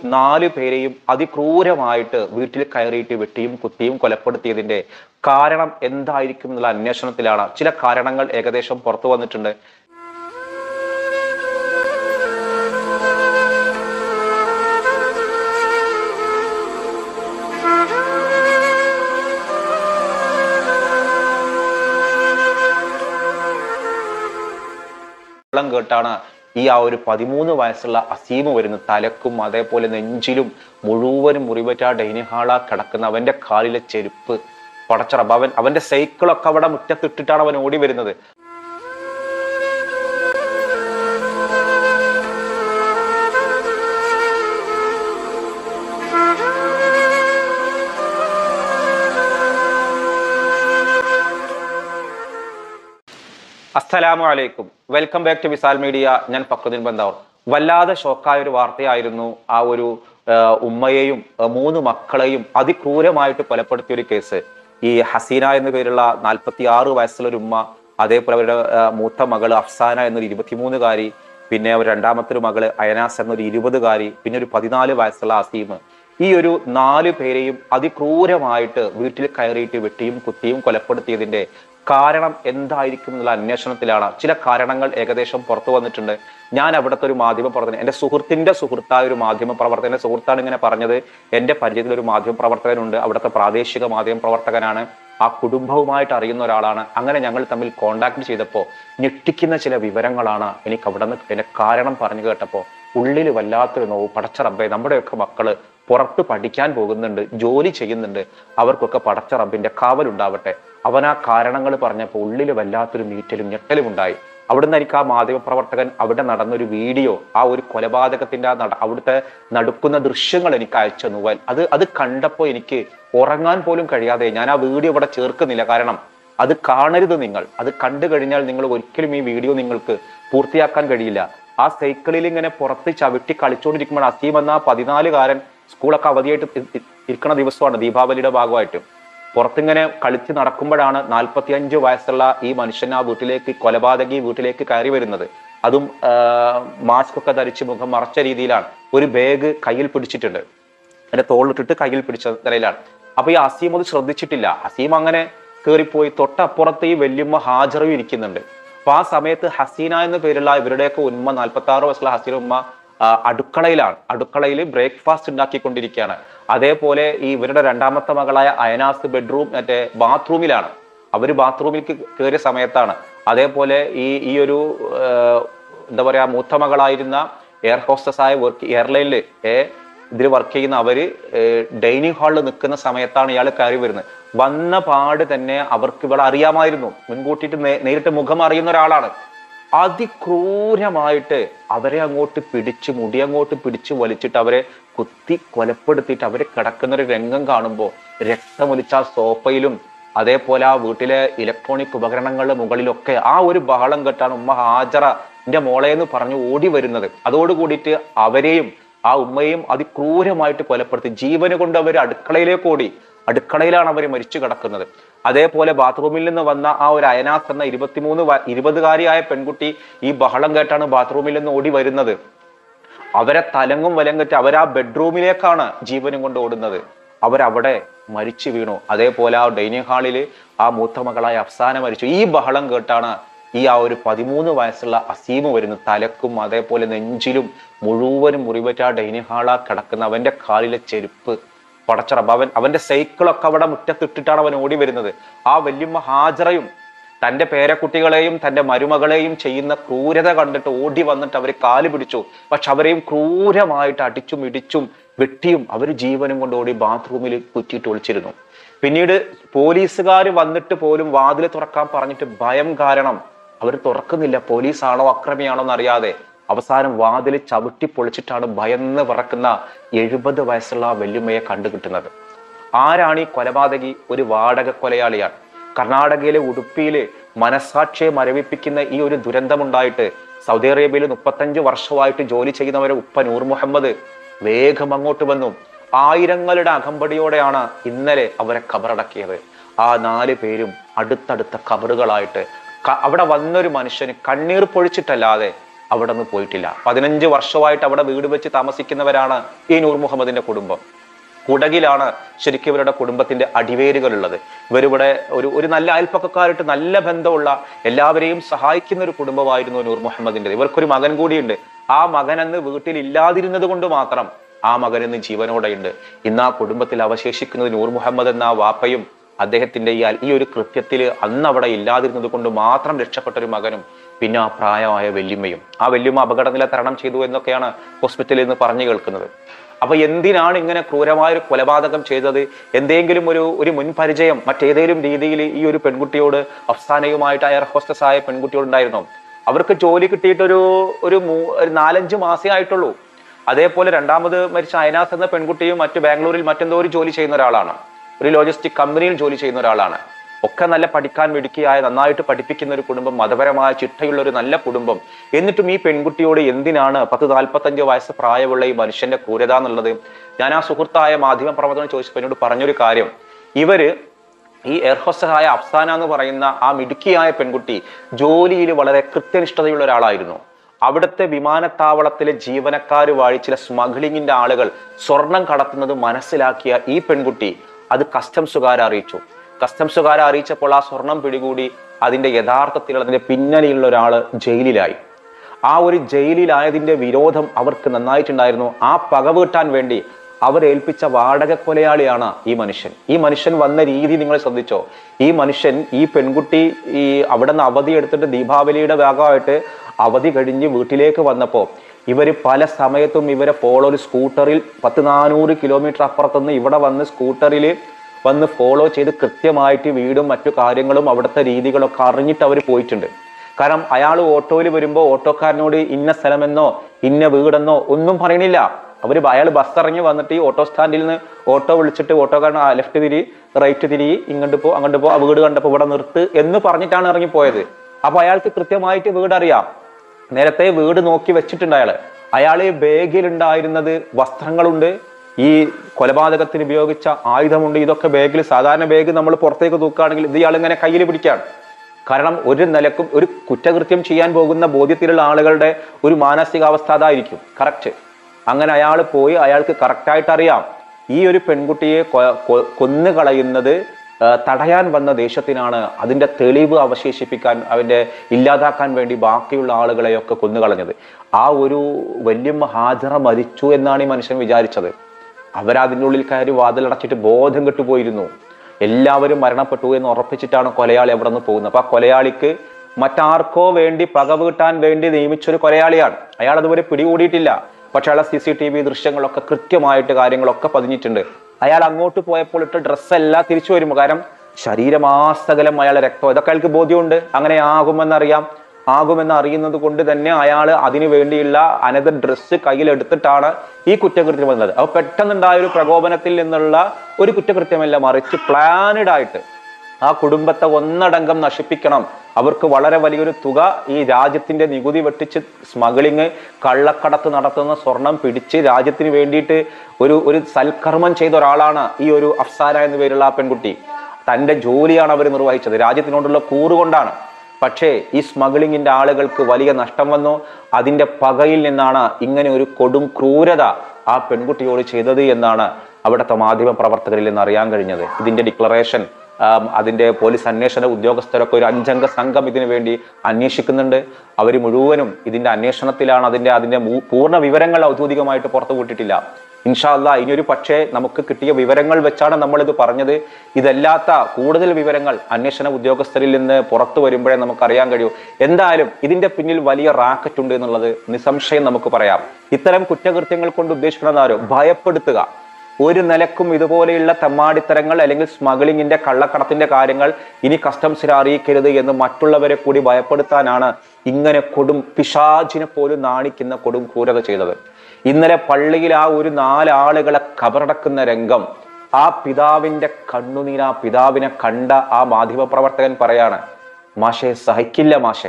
4 പേരെയും അതിക്രൂരമായിട്ട് വീട്ടിൽ കയറിയിട്ട് വെട്ടിയും കുത്തിയും കൊലപ്പെടുത്തിയതിന്റെ കാരണം എന്തായിരിക്കും എന്നുള്ള അന്വേഷണത്തിലാണ്. ചില കാരണങ്ങൾ ഏകദേശം പുറത്തു വന്നിട്ടുണ്ട്. കേട്ടാണ് ഈ ഒരു 13 വയസ്സുള്ള അസീമ് വരുന്നത്. തലക്കും അതേപോലെ നെഞ്ചിലും മുഴുവനും മുറിവേറ്റ ഡൈനിങ് ഹാളാ കിടക്കുന്ന അവന്റെ കാലിലെ ചെരുപ്പ് പടച്ചറബ്. അവന്റെ സൈക്കിളൊക്കെ അവിടെ മുറ്റത്തിട്ടിട്ടാണ് അവൻ ഓടി വരുന്നത്. അസ്സലാമു അലൈക്കും, welcome back to Visal media. ഞാൻ ഫക്രുദ്ദീൻ ബന്ദാവർ. വല്ലാതെ ഷോക്കായ ഒരു വാർത്തയായിരുന്നു ആ ഒരു ഉമ്മയെയും 3 മക്കളെയും അതിക്രൂരമായിട്ട് കൊലപ്പെടുത്തിയ ഒരു കേസ്. ഈ ഹസീന എന്ന പേരുള്ള 46 വയസ്സുള്ള ഒരു ഉമ്മ, അതേപോലെ അവരുടെ മൂത്ത മകള് അഫ്സാന എന്നൊരു 23-കാരി, പിന്നെ ഒരു രണ്ടാമത്തെ ഒരു മകള് അയനാസ് എന്നൊരു 20-കാരി, പിന്നെ ഒരു 14 വയസ്സുള്ള അസീമ്. ഈ ഒരു 4 പേരെയും അതിക്രൂരമായിട്ട് വീട്ടിൽ കയറിയിട്ട് വെട്ടിയും കുത്തിയും കൊലപ്പെടുത്തിയതിന്റെ കാരണം എന്തായിരിക്കും എന്നുള്ള അന്വേഷണത്തിലാണ്. ചില കാരണങ്ങൾ ഏകദേശം പുറത്തു വന്നിട്ടുണ്ട്. ഞാൻ അവിടുത്തെ ഒരു മാധ്യമ പ്രവർത്തകൻ, എൻ്റെ സുഹൃത്തിന്റെ സുഹൃത്തായ ഒരു മാധ്യമ പ്രവർത്തകന്റെ സുഹൃത്താണ് ഇങ്ങനെ പറഞ്ഞത്. എൻ്റെ പരിചയത്തിൽ ഒരു മാധ്യമ പ്രവർത്തകനുണ്ട്, അവിടുത്തെ പ്രാദേശിക മാധ്യമ പ്രവർത്തകനാണ്, ആ കുടുംബവുമായിട്ട് അറിയുന്ന ഒരാളാണ്. അങ്ങനെ ഞങ്ങൾ തമ്മിൽ കോണ്ടാക്ട് ചെയ്തപ്പോൾ ഞെട്ടിക്കുന്ന ചില വിവരങ്ങളാണ് എനിക്ക് അവിടെ നിന്ന് എന്റെ കാരണം പറഞ്ഞു കേട്ടപ്പോൾ ഉള്ളിൽ വല്ലാത്തൊരു നോവ്. പടച്ച റബ്ബേ, നമ്മുടെയൊക്കെ മക്കള് പുറത്ത് പഠിക്കാൻ പോകുന്നുണ്ട്, ജോലി ചെയ്യുന്നുണ്ട്, അവർക്കൊക്കെ പടച്ച റബ്ബിന്റെ കാവലുണ്ടാവട്ടെ. അവൻ ആ കാരണങ്ങൾ പറഞ്ഞപ്പോൾ ഉള്ളിൽ വല്ലാത്തൊരു നീറ്റലും ഞെട്ടലും ഉണ്ടായി. അവിടുന്ന് എനിക്ക് ആ മാധ്യമ പ്രവർത്തകൻ അവിടെ നടന്നൊരു വീഡിയോ, ആ ഒരു കൊലപാതകത്തിന്റെ അവിടുത്തെ നടക്കുന്ന ദൃശ്യങ്ങൾ എനിക്ക് അയച്ചു തന്നു. അത് കണ്ടപ്പോൾ എനിക്ക് ഉറങ്ങാൻ പോലും കഴിയാതെ ഞാൻ ആ വീഡിയോ ഇവിടെ ചേർക്കുന്നില്ല. കാരണം അത് കാണരുത് നിങ്ങൾ. അത് കണ്ടു കഴിഞ്ഞാൽ നിങ്ങൾ ഒരിക്കലും ഈ വീഡിയോ നിങ്ങൾക്ക് പൂർത്തിയാക്കാൻ കഴിയില്ല. ആ സൈക്കിളിൽ ഇങ്ങനെ പുറത്ത് ചവിട്ടി കളിച്ചുകൊണ്ടിരിക്കുമ്പോൾ അസീം എന്ന 14-കാരൻ, സ്കൂളൊക്കെ അവധിയായിട്ട് ഇരിക്കുന്ന ദിവസമാണ്, ദീപാവലിയുടെ ഭാഗമായിട്ട് പുറത്തിങ്ങനെ കളിച്ച് നടക്കുമ്പോഴാണ് 45 വയസ്സുള്ള ഈ മനുഷ്യൻ ആ വീട്ടിലേക്ക്, കൊലപാതകി വീട്ടിലേക്ക് കയറി വരുന്നത്. അതും മാസ്ക് ഒക്കെ ധരിച്ച് മുഖം മറച്ച രീതിയിലാണ്. ഒരു ബാഗ് കയ്യിൽ പിടിച്ചിട്ടുണ്ട്, അതിന്റെ തോളിലിട്ടിട്ട് കയ്യിൽ പിടിച്ച നിലയിലാണ്. അപ്പൊ ഈ അസീം അത് ശ്രദ്ധിച്ചിട്ടില്ല. അസീം അങ്ങനെ കയറിപ്പോയി. തൊട്ടപ്പുറത്ത് ഈ വല്യമ്മ ഹാജറും ഇരിക്കുന്നുണ്ട്. അപ്പൊ ആ സമയത്ത് ഹസീന എന്ന പേരുള്ള ഇവരുടെയൊക്കെ ഉമ്മ, 46 വയസ്സുള്ള ഹസീന ഉമ്മ അടുക്കളയിലാണ്. അടുക്കളയിൽ ബ്രേക്ക്ഫാസ്റ്റ് ഉണ്ടാക്കിക്കൊണ്ടിരിക്കുകയാണ്. അതേപോലെ ഈ ഇവരുടെ രണ്ടാമത്തെ മകളായ അയനാസ് മറ്റേ ബാത്റൂമിലാണ്. അവര് ബാത്റൂമിലേക്ക് കയറിയ സമയത്താണ്. അതേപോലെ ഈ ഒരു എന്താ പറയാ, മൂത്ത മകളായിരുന്ന എയർ ഹോസ്റ്റസ് ആയ എയർലൈനില് ഇതിൽ വർക്ക് ചെയ്യുന്ന അവര് ഡൈനിങ് ഹാളിൽ നിൽക്കുന്ന സമയത്താണ് ഇയാൾ കയറി വരുന്നത്. വന്ന പാട് തന്നെ അവർക്ക് ഇവിടെ അറിയാമായിരുന്നു, മുൻകൂട്ടിയിട്ട് നേരിട്ട് മുഖം അറിയുന്ന ഒരാളാണ്. അതിക്രൂരമായിട്ട് അവരെ അങ്ങോട്ട് പിടിച്ച് മുടി അങ്ങോട്ട് പിടിച്ച് വലിച്ചിട്ട് അവരെ കുത്തി കൊലപ്പെടുത്തിയിട്ട് അവര് കിടക്കുന്ന ഒരു രംഗം കാണുമ്പോൾ രക്തമൊലിച്ച സോഫയിലും അതേപോലെ ആ വീട്ടിലെ ഇലക്ട്രോണിക് ഉപകരണങ്ങളുടെ മുകളിലൊക്കെ ആ ഒരു ബഹളം കേട്ടാണ് ഉമ്മ ഹാജറ എന്റെ മോളേന്ന് പറഞ്ഞു ഓടി വരുന്നത്. അതോടുകൂടിയിട്ട് അവരെയും ആ ഉമ്മയെയും അതിക്രൂരമായിട്ട് കൊലപ്പെടുത്തി ജീവന് കൊണ്ട് അവർ അടുക്കളയിലേക്ക് ഓടി. അടുക്കളയിലാണ് അവർ മരിച്ചു കിടക്കുന്നത്. അതേപോലെ ബാത്റൂമിൽ നിന്ന് വന്ന ആ ഒരു അയനാസ് എന്ന 20-കാരിയായ പെൺകുട്ടി ഈ ബഹളം കേട്ടാണ് ബാത്റൂമിൽ നിന്ന് ഓടി വരുന്നത്. അവരെ തലങ്ങും വലങ്കറ്റ് അവരാ ബെഡ്റൂമിലേക്കാണ് ജീവനും കൊണ്ട് ഓടുന്നത്. അവരവിടെ മരിച്ചു വീണു. അതേപോലെ ആ ഡൈനിങ് ഹാളിൽ ആ മൂത്ത മകളായ അഫ്സാന മരിച്ചു. ഈ ബഹളം കേട്ടാണ് ഈ ആ ഒരു 13 വയസ്സുള്ള അസീമ് വരുന്നത്. തലക്കും അതേപോലെ നെഞ്ചിലും മുഴുവനും മുറിവേറ്റ ഡൈനിങ് ഹാളാ കിടക്കുന്ന അവന്റെ കാലിലെ ചെരുപ്പ് പടച്ചറബ്. അവന്റെ സൈക്കിളൊക്കെ അവിടെ മുറ്റത്തിട്ടിട്ടാണ് അവൻ ഓടി വരുന്നത്. ആ വല്യമ്മ ഹാജറയും തന്റെ പേരക്കുട്ടികളെയും തന്റെ മരുമകളെയും ചെയ്യുന്ന ക്രൂരത കണ്ടിട്ട് ഓടി വന്നിട്ട് അവര് കാല് പിടിച്ചു. പക്ഷെ അവരെയും ക്രൂരമായിട്ട് അടിച്ചും ഇടിച്ചും വെട്ടിയും അവർ ജീവനും കൊണ്ട് ഓടി ബാത്റൂമിൽ കുറ്റിയിട്ട് ഒളിച്ചിരുന്നു. പിന്നീട് പോലീസുകാർ വന്നിട്ട് പോലും വാതിൽ തുറക്കാൻ പറഞ്ഞിട്ട് ഭയം കാരണം അവർ തുറക്കുന്നില്ല. പോലീസാണോ അക്രമിയാണോ എന്നറിയാതെ അവസാനം വാതിൽ ചവിട്ടി പൊളിച്ചിട്ടാണ് ഭയന്ന് വിറക്കുന്ന 70 വയസ്സുള്ള വല്യമ്മയെ കണ്ടുകിട്ടുന്നത്. ആരാണ് ഈ കൊലപാതകി? ഒരു വാടക കൊലയാളിയാണ്. കർണാടകയിലെ ഉടുപ്പിയില് മനസാക്ഷിയെ മരവിപ്പിക്കുന്ന ഈ ഒരു ദുരന്തമുണ്ടായിട്ട് സൗദി അറേബ്യയിൽ 35 വർഷമായിട്ട് ജോലി ചെയ്യുന്നവരെ ഉപ്പ നൂർ മുഹമ്മദ് വേഗം അങ്ങോട്ട് വന്നു. ആയിരങ്ങളുടെ അകമ്പടിയോടെയാണ് ഇന്നലെ അവരെ ഖബറടക്കിയത്. ആ 4 പേരും അടുത്തടുത്ത ഖബറുകളായിട്ട് അവിടെ വന്നൊരു മനുഷ്യന് കണ്ണീർ പൊഴിച്ചിട്ടല്ലാതെ അവിടെ നിന്ന് പോയിട്ടില്ല. 15 വർഷമായിട്ട് അവിടെ വീട് വെച്ച് താമസിക്കുന്നവരാണ് ഈ നൂർ മുഹമ്മദിന്റെ കുടുംബം. കുടകിലാണ് ശരിക്കും ഇവരുടെ കുടുംബത്തിന്റെ അടിവേരുകളുള്ളത്. ഇവരിവിടെ ഒരു നല്ല അയൽപ്പക്കക്കാരായിട്ട് നല്ല ബന്ധമുള്ള എല്ലാവരെയും സഹായിക്കുന്ന ഒരു കുടുംബമായിരുന്നു നൂർ മുഹമ്മദിന്റെ. ഇവർക്കൊരു മകൻ കൂടിയുണ്ട്. ആ മകൻ അന്ന് വീട്ടിൽ ഇല്ലാതിരുന്നത് കൊണ്ട് മാത്രം ആ മകൻ ഇന്ന് ജീവനോടെയുണ്ട്. ഇന്ന് ആ കുടുംബത്തിൽ അവശേഷിക്കുന്നത് നൂർ മുഹമ്മദ് എന്ന വാപ്പയും അദ്ദേഹത്തിന്റെ ഈ ഒരു കൃത്യത്തിൽ അന്ന് അവിടെ ഇല്ലാതിരുന്നത് കൊണ്ട് മാത്രം രക്ഷപ്പെട്ട ഒരു മകനും പിന്നെ ആ പ്രായമായ വല്യമ്മയും. ആ വല്യമ്മ അപകടനില തരണം ചെയ്തു എന്നൊക്കെയാണ് ഹോസ്പിറ്റലിൽ നിന്ന് പറഞ്ഞു കേൾക്കുന്നത്. അപ്പൊ എന്തിനാണ് ഇങ്ങനെ ക്രൂരമായ ഒരു കൊലപാതകം ചെയ്തത്? എന്തെങ്കിലും ഒരു മുൻപരിചയം മറ്റേതെങ്കിലും രീതിയിൽ ഈ ഒരു പെൺകുട്ടിയോട്, അഫ്സാനയുമായിട്ട് എയർ ഹോസ്റ്റസ് ആയ പെൺകുട്ടിയോട് ഉണ്ടായിരുന്നോ? അവർക്ക് ജോലി കിട്ടിയിട്ട് ഒരു 4-5 മാസേ ആയിട്ടുള്ളൂ. അതേപോലെ രണ്ടാമത് മരിച്ച അയനാസ് എന്ന പെൺകുട്ടിയും ബാംഗ്ലൂരിൽ മറ്റെന്തോ ഒരു ജോലി ചെയ്യുന്ന ഒരാളാണ്, ഒരു ലോജിസ്റ്റിക് കമ്പനിയിൽ ജോലി ചെയ്യുന്ന ഒരാളാണ്. ഒക്കെ നല്ല പഠിക്കാൻ മിടുക്കിയായ, നന്നായിട്ട് പഠിപ്പിക്കുന്ന ഒരു കുടുംബം, മതപരമായ ചിട്ടയുള്ള ഒരു നല്ല കുടുംബം. എന്നിട്ടും ഈ പെൺകുട്ടിയോട് എന്തിനാണ് 10-45 വയസ്സ് പ്രായമുള്ള ഈ മനുഷ്യന്റെ ക്രൂരത എന്നുള്ളത്? ഞാൻ ആ സുഹൃത്തായ മാധ്യമ പ്രവർത്തനം ചോദിച്ചപ്പോൾ എന്നോട് പറഞ്ഞൊരു കാര്യം, ഇവര് ഈ എയർ ഹോസ്റ്റസായ അഫ്സാന എന്ന് പറയുന്ന ആ മിടുക്കിയായ പെൺകുട്ടി ജോലിയിൽ വളരെ കൃത്യനിഷ്ഠതയുള്ള ഒരാളായിരുന്നു. അവിടുത്തെ വിമാനത്താവളത്തിലെ ജീവനക്കാർ വഴി ചില സ്മഗ്ലിങ്ങിന്റെ ആളുകൾ സ്വർണം കടത്തുന്നത് മനസ്സിലാക്കിയ ഈ പെൺകുട്ടി അത് കസ്റ്റംസുകാരെ അറിയിച്ചു. കസ്റ്റംസുകാരെ അറിയിച്ചപ്പോൾ ആ സ്വർണം പിടികൂടി അതിന്റെ യഥാർത്ഥത്തിൽ അതിന്റെ പിന്നണിയുള്ള ഒരാള് ജയിലിലായി. ആ ഒരു ജയിലിലായതിന്റെ വിരോധം അവർക്ക് നന്നായിട്ടുണ്ടായിരുന്നു. ആ പക വീട്ടാൻ വേണ്ടി അവരേൽപ്പിച്ച വാടക കൊലയാളിയാണ് ഈ മനുഷ്യൻ. ഈ മനുഷ്യൻ വന്ന രീതി നിങ്ങൾ ശ്രദ്ധിച്ചോ? ഈ മനുഷ്യൻ, ഈ പെൺകുട്ടി അവിടെ നിന്ന് അവധി എടുത്തിട്ട് ദീപാവലിയുടെ ഭാഗമായിട്ട് അവധി കഴിഞ്ഞ് വീട്ടിലേക്ക് വന്നപ്പോൾ ഇവര് പല സമയത്തും ഇവരെ ഒരു സ്കൂട്ടറിൽ 400 കിലോമീറ്റർ അപ്പുറത്തുനിന്ന് ഇവിടെ വന്ന് സ്കൂട്ടറിൽ വന്ന് ഫോളോ ചെയ്ത് കൃത്യമായിട്ട് വീടും മറ്റു കാര്യങ്ങളും അവിടുത്തെ രീതികളൊക്കെ അറിഞ്ഞിട്ട് അവർ പോയിട്ടുണ്ട്. കാരണം അയാൾ ഓട്ടോയിൽ വരുമ്പോൾ ഓട്ടോക്കാരനോട് ഇന്ന സ്ഥലമെന്നോ ഇന്ന വീടെന്നോ ഒന്നും പറയണില്ല. അയാൾ ബസ് ഇറങ്ങി വന്നിട്ട് ഈ ഓട്ടോ സ്റ്റാൻഡിൽ നിന്ന് ഓട്ടോ വിളിച്ചിട്ട് ഓട്ടോക്കാരൻ ലെഫ്റ്റ് തിരി, റൈറ്റ് തിരി, ഇങ്ങോട്ട് പോ, അങ്ങോട്ട് പോ, ആ വീട് കണ്ടപ്പോൾ ഇവിടെ നിർത്ത് എന്ന് പറഞ്ഞിട്ടാണ് ഇറങ്ങിപ്പോയത്. അപ്പൊ അയാൾക്ക് കൃത്യമായിട്ട് വീടറിയാം. നേരത്തെ വീട് നോക്കി വെച്ചിട്ടുണ്ട് അയാൾ ബാഗിലുണ്ടായിരുന്നത് വസ്ത്രങ്ങളുണ്ട്, ഈ കൊലപാതകത്തിന് ഉപയോഗിച്ച ആയുധമുണ്ട്. ഇതൊക്കെ ബാഗിൽ, സാധാരണ ബാഗ് നമ്മൾ പുറത്തേക്ക് തൂക്കുകയാണെങ്കിൽ ഇത് ഇയാൾ ഇങ്ങനെ കയ്യിൽ പിടിക്കുകയാണ്. കാരണം ഒരു നിലക്കും ഒരു കുറ്റകൃത്യം ചെയ്യാൻ പോകുന്ന ബോധ്യത്തിലുള്ള ആളുകളുടെ ഒരു മാനസികാവസ്ഥ അതായിരിക്കും. കറക്റ്റ്. അങ്ങനെ അയാൾ പോയി, അയാൾക്ക് കറക്റ്റായിട്ട് അറിയാം ഈ ഒരു പെൺകുട്ടിയെ കൊന്നുകളയുന്നത് തടയാൻ വന്ന ദേശത്തിനാണ്. അതിന്റെ തെളിവ് അവശേഷിപ്പിക്കാൻ, അവന്റെ ഇല്ലാതാക്കാൻ വേണ്ടി ബാക്കിയുള്ള ആളുകളെയൊക്കെ കൊന്നുകളഞ്ഞത്. ആ ഒരു വല്യമ്മ ഹാജറ മരിച്ചു എന്നാണ് ഈ മനുഷ്യൻ വിചാരിച്ചത്. അവരതിൻ്റെ ഉള്ളിൽ കയറി വാതിലടച്ചിട്ട് ബോധം കെട്ടുപോയിരുന്നു. എല്ലാവരും മരണപ്പെട്ടു എന്ന് ഉറപ്പിച്ചിട്ടാണ് കൊലയാളി അവിടെ നിന്ന് പോകുന്നത്. അപ്പൊ ആ കൊലയാളിക്ക് മറ്റാർക്കോ വേണ്ടി പക വീട്ടാൻ വേണ്ടി നിയമിച്ചൊരു കൊലയാളിയാണ്. അയാൾ അതുവരെ പിടികൂടിയിട്ടില്ല. പക്ഷെ അയാളെ CCTV ദൃശ്യങ്ങളൊക്കെ കൃത്യമായിട്ട് കാര്യങ്ങളൊക്കെ പതിഞ്ഞിട്ടുണ്ട്. അയാൾ അങ്ങോട്ട് പോയപ്പോൾ ഇട്ട ഡ്രസ്സെല്ലാം തിരിച്ചു വരുമ്പോൾ, കാരണം ശരീരമാസകലം അയാളെ രക്തം, ഇതൊക്കെ അയാൾക്ക് ബോധ്യമുണ്ട്. അങ്ങനെ ആകുമെന്ന് അറിയുന്നത് കൊണ്ട് തന്നെ അയാൾ അതിനു വേണ്ടിയുള്ള അനദർ ഡ്രസ്സ് കയ്യിലെടുത്തിട്ടാണ് ഈ കുറ്റകൃത്യം വന്നത്. അപ്പൊ പെട്ടെന്നുണ്ടായ ഒരു പ്രകോപനത്തിൽ നിന്നുള്ള ഒരു കുറ്റകൃത്യമല്ല, മറിച്ച് പ്ലാനഡ് ആയിട്ട് ആ കുടുംബത്തെ ഒന്നടങ്കം നശിപ്പിക്കണം. അവർക്ക് വളരെ വലിയൊരു തുക ഈ രാജ്യത്തിന്റെ നികുതി വെട്ടിച്ച് സ്മഗ്ലിങ്, കള്ളക്കടത്ത് നടത്തുന്ന സ്വർണം പിടിച്ച് രാജ്യത്തിന് വേണ്ടിയിട്ട് ഒരു സൽക്കർമ്മം ചെയ്ത ഒരാളാണ് ഈ ഒരു അഫ്സാന എന്ന പേരുള്ള ആ പെൺകുട്ടി. തന്റെ ജോലിയാണ് അവർ നിർവഹിച്ചത്, രാജ്യത്തിനോടുള്ള കൂറുകൊണ്ടാണ്. പക്ഷേ ഈ സ്മഗ്ലിങ്ങിന്റെ ആളുകൾക്ക് വലിയ നഷ്ടം വന്നു. അതിന്റെ പകയിൽ നിന്നാണ് ഇങ്ങനെ ഒരു കൊടും ക്രൂരത ആ പെൺകുട്ടിയോട് ചെയ്തത് എന്നാണ് അവിടുത്തെ മാധ്യമ പ്രവർത്തകരിൽ നിന്ന് അറിയാൻ കഴിഞ്ഞത്. ഇതിന്റെ ഡിക്ലറേഷൻ അതിന്റെ പോലീസ് അന്വേഷണ ഉദ്യോഗസ്ഥരൊക്കെ ഒരു 5 അംഗ സംഘം ഇതിനു വേണ്ടി അന്വേഷിക്കുന്നുണ്ട്. അവർ മുഴുവനും ഇതിന്റെ അന്വേഷണത്തിലാണ്. അതിന്റെ പൂർണ്ണ വിവരങ്ങൾ ഔദ്യോഗികമായിട്ട് പുറത്തുവിട്ടിട്ടില്ല. ഇൻഷാ അല്ലാഹ് ഇനിയൊരു പക്ഷേ നമുക്ക് കിട്ടിയ വിവരങ്ങൾ വെച്ചാണ് നമ്മളിത് പറഞ്ഞത്. ഇതല്ലാത്ത കൂടുതൽ വിവരങ്ങൾ അന്വേഷണ ഉദ്യോഗസ്ഥരിൽ നിന്ന് പുറത്തു വരുമ്പോഴേ നമുക്കറിയാൻ കഴിയൂ. എന്തായാലും ഇതിന്റെ പിന്നിൽ വലിയ റാക്കറ്റ് ഉണ്ട് എന്നുള്ളത് നിസ്സംശയം നമുക്ക് പറയാം. ഇത്തരം കുറ്റകൃത്യങ്ങൾ കൊണ്ട് ഉദ്ദേശിക്കുന്നതാരോ ഭയപ്പെടുത്തുക. ഒരു നിലക്കും ഇതുപോലെയുള്ള തെമ്മാടിത്തരങ്ങൾ അല്ലെങ്കിൽ സ്മഗ്ലിങ്ങിന്റെ കള്ളക്കടത്തിന്റെ കാര്യങ്ങൾ ഇനി കസ്റ്റംസിനെ അറിയിക്കരുത് എന്ന് മറ്റുള്ളവരെ കൂടി ഭയപ്പെടുത്താനാണ് ഇങ്ങനെ കൊടും പിശാചിനെ പോലും നാണിക്കുന്ന കൊടും ക്രൂരത ചെയ്തത്. ഇന്നലെ പള്ളിയിൽ ആ ഒരു 4 ആളുകളെ കബറടക്കുന്ന രംഗം, ആ പിതാവിന്റെ കണ്ണുനീർ, ആ പിതാവിനെ കണ്ട ആ മാധ്യമപ്രവർത്തകൻ പറയാണ്, മാഷെ സഹിക്കില്ല മാഷെ,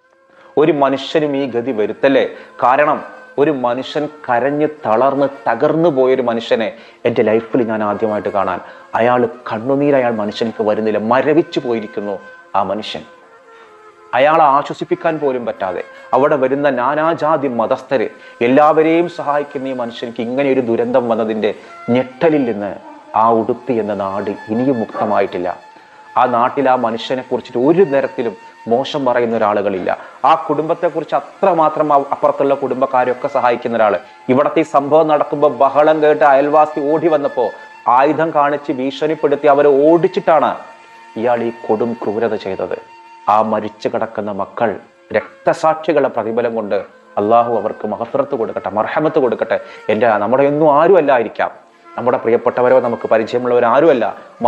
ഒരു മനുഷ്യനും ഈ ഗതി വരുത്തല്ലേ. കാരണം ഒരു മനുഷ്യൻ കരഞ്ഞ് തളർന്ന് തകർന്നു പോയൊരു മനുഷ്യനെ എൻ്റെ ലൈഫിൽ ഞാൻ ആദ്യമായിട്ട് കാണാൻ. അയാൾ കണ്ണുനീർ അയാൾ മനുഷ്യർക്ക് വരുന്നില്ല, മരവിച്ചു പോയിരിക്കുന്നു ആ മനുഷ്യൻ. അയാളെ ആശ്വസിപ്പിക്കാൻ പോലും പറ്റാതെ അവിടെ വരുന്ന നാനാജാതി മതസ്ഥര് എല്ലാവരെയും സഹായിക്കുന്ന ഈ മനുഷ്യർക്ക് ഇങ്ങനെ ഒരു ദുരന്തം വന്നതിൻ്റെ ഞെട്ടലിൽ നിന്ന് ആ ഉടുപ്പി എന്ന നാട് ഇനിയും മുക്തമായിട്ടില്ല. ആ നാട്ടിൽ ആ മനുഷ്യനെ കുറിച്ചിട്ട് ഒരു തരത്തിലും മോശം പറയുന്ന ഒരാളുകളില്ല. ആ കുടുംബത്തെക്കുറിച്ച് അത്രമാത്രം അപ്പുറത്തുള്ള കുടുംബക്കാരെയൊക്കെ സഹായിക്കുന്ന ഒരാള്. ഇവിടത്തെ ഈ സംഭവം നടക്കുമ്പോൾ ബഹളം കേട്ട് അയൽവാസി ഓടി വന്നപ്പോൾ ആയുധം കാണിച്ച് ഭീഷണിപ്പെടുത്തി അവരെ ഓടിച്ചിട്ടാണ് ഇയാൾ ഈ കൊടും ക്രൂരത ചെയ്തത്. ആ മരിച്ചു കിടക്കുന്ന മക്കൾ രക്തസാക്ഷികളുടെ പ്രതിഫലം കൊണ്ട് അള്ളാഹു അവർക്ക് മഗ്ഫിറത്ത് കൊടുക്കട്ടെ, മർഹമത്ത് കൊടുക്കട്ടെ. നമ്മുടെ ഒന്നും ആരുമല്ല ആയിരിക്കാം, നമ്മുടെ പ്രിയപ്പെട്ടവരോ നമുക്ക് പരിചയമുള്ളവരാരുമല്ല,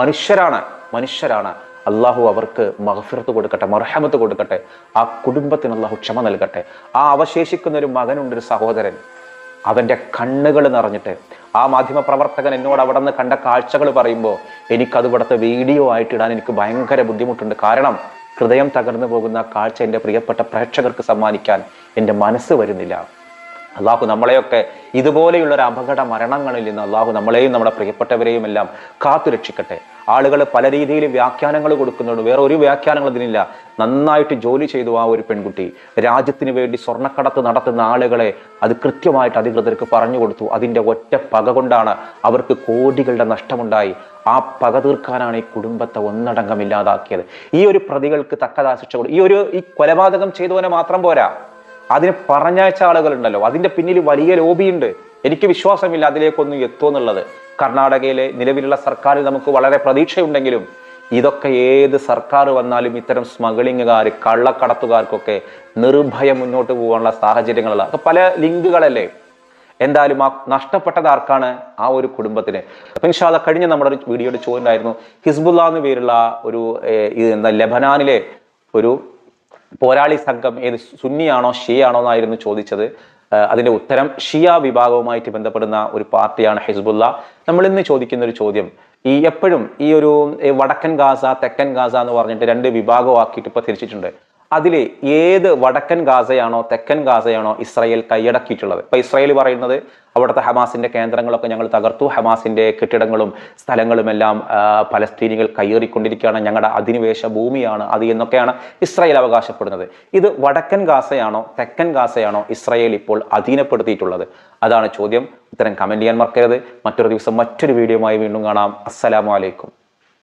മനുഷ്യരാണ്. അള്ളാഹു അവർക്ക് മഗ്ഫിറത്ത് കൊടുക്കട്ടെ, മർഹമത്ത് കൊടുക്കട്ടെ. ആ കുടുംബത്തിന് അള്ളാഹു ക്ഷമ നൽകട്ടെ. ആ അവശേഷിക്കുന്ന ഒരു മകനുണ്ട്, ഒരു സഹോദരൻ. അവൻ്റെ കണ്ണുകൾ നിറഞ്ഞിട്ട് ആ മാധ്യമപ്രവർത്തകൻ എന്നോട് അവിടെ നിന്ന് കണ്ട കാഴ്ചകൾ പറയുമ്പോൾ എനിക്കത് ഇവിടുത്തെ വീഡിയോ ആയിട്ട് ഇടാൻ എനിക്ക് ഭയങ്കര ബുദ്ധിമുട്ടുണ്ട്. കാരണം ഹൃദയം തകർന്നു പോകുന്ന കാഴ്ച എൻ്റെ പ്രിയപ്പെട്ട പ്രേക്ഷകർക്ക് സമ്മാനിക്കാൻ എൻ്റെ മനസ്സ് വരുന്നില്ല. അള്ളാഹു നമ്മളെയൊക്കെ ഇതുപോലെയുള്ള ഒരു അപകട മരണങ്ങളിൽ നിന്ന് അള്ളാഹു നമ്മളെയും നമ്മുടെ പ്രിയപ്പെട്ടവരെയും എല്ലാം കാത്തു രക്ഷിക്കട്ടെ. ആളുകൾ പല രീതിയിൽ വ്യാഖ്യാനങ്ങൾ കൊടുക്കുന്നുണ്ട്, വേറെ ഒരു വ്യാഖ്യാനങ്ങൾ ഇതിനില്ല. നന്നായിട്ട് ജോലി ചെയ്തു ആ ഒരു പെൺകുട്ടി, രാജ്യത്തിന് വേണ്ടി സ്വർണ്ണക്കടത്ത് നടത്തുന്ന ആളുകളെ അത് കൃത്യമായിട്ട് അധികൃതർക്ക് പറഞ്ഞു കൊടുത്തു. അതിൻ്റെ ഒറ്റ പക കൊണ്ടാണ് അവർക്ക് കോടികളുടെ നഷ്ടമുണ്ടായി. ആ പക തീർക്കാനാണ് ഈ കുടുംബത്തെ ഒന്നടങ്കം ഇല്ലാതാക്കിയത്. ഈ ഒരു പ്രതികൾക്ക് തക്കതായ ശിക്ഷ കൊടുക്കും. ഈ കൊലപാതകം ചെയ്തവനെ മാത്രം പോരാ, അതിന് പറഞ്ഞയച്ച ആളുകളുണ്ടല്ലോ, അതിന്റെ പിന്നിൽ വലിയ ലോബിയുണ്ട്. എനിക്ക് വിശ്വാസമില്ല അതിലേക്കൊന്നും എത്തുമെന്നുള്ളത്. കർണാടകയിലെ നിലവിലുള്ള സർക്കാരിൽ നമുക്ക് വളരെ പ്രതീക്ഷയുണ്ടെങ്കിലും ഇതൊക്കെ ഏത് സർക്കാർ വന്നാലും ഇത്തരം സ്മഗ്ലിങ്ങുകാർ, കള്ളക്കടത്തുകാർക്കൊക്കെ നിർഭയം മുന്നോട്ട് പോകാനുള്ള സാഹചര്യങ്ങളുള്ള പല ലിങ്കുകളല്ലേ. എന്തായാലും ആ നഷ്ടപ്പെട്ടത് ആർക്കാണ്? ആ ഒരു കുടുംബത്തിന്. അപ്പൊ ഇൻഷാ അല്ലാഹ് കഴിഞ്ഞ നമ്മുടെ വീഡിയോയുടെ ചോദ്യമായിരുന്നു ഹിസ്ബുള്ള എന്ന് പേരുള്ള ഒരു ലെബനാനിലെ ഒരു പോരാളി സംഘം ഏത് സുന്നിയാണോ ഷിയാണോ എന്നായിരുന്നു ചോദിച്ചത്. അതിന്റെ ഉത്തരം ഷിയ വിഭാഗവുമായിട്ട് ബന്ധപ്പെടുന്ന ഒരു പാർട്ടിയാണ് ഹിസ്ബുള്ള. നമ്മൾ ഇന്ന് ചോദിക്കുന്ന ഒരു ചോദ്യം, എപ്പോഴും ഈ ഒരു വടക്കൻ ഗാസ തെക്കൻ ഗാസ എന്ന് പറഞ്ഞിട്ട് രണ്ട് വിഭാഗമാക്കിയിട്ട് ഇപ്പൊ തിരിച്ചിട്ടുണ്ട്. അതിൽ ഏത് വടക്കൻ ഗാസയാണോ തെക്കൻ ഗാസയാണോ ഇസ്രായേൽ കൈയടക്കിയിട്ടുള്ളത്? ഇപ്പൊ ഇസ്രായേൽ പറയുന്നത് അവിടുത്തെ ഹമാസിന്റെ കേന്ദ്രങ്ങളൊക്കെ ഞങ്ങൾ തകർത്തു, ഹമാസിന്റെ കെട്ടിടങ്ങളും സ്ഥലങ്ങളും എല്ലാം പലസ്തീനികൾ കയ്യേറിക്കൊണ്ടിരിക്കുകയാണ്, ഞങ്ങളുടെ അധിനിവേശ ഭൂമിയാണ് അത് എന്നൊക്കെയാണ് ഇസ്രായേൽ അവകാശപ്പെടുന്നത്. ഇത് വടക്കൻ ഗാസയാണോ തെക്കൻ ഗാസയാണോ ഇസ്രായേൽ ഇപ്പോൾ അധീനപ്പെടുത്തിയിട്ടുള്ളത്? അതാണ് ചോദ്യം. ഉത്തരം കമന്റ് ചെയ്യാൻ മറക്കരുത്. മറ്റൊരു ദിവസം മറ്റൊരു വീഡിയോയുമായി വീണ്ടും കാണാം. അസ്സലാമു അലൈക്കും.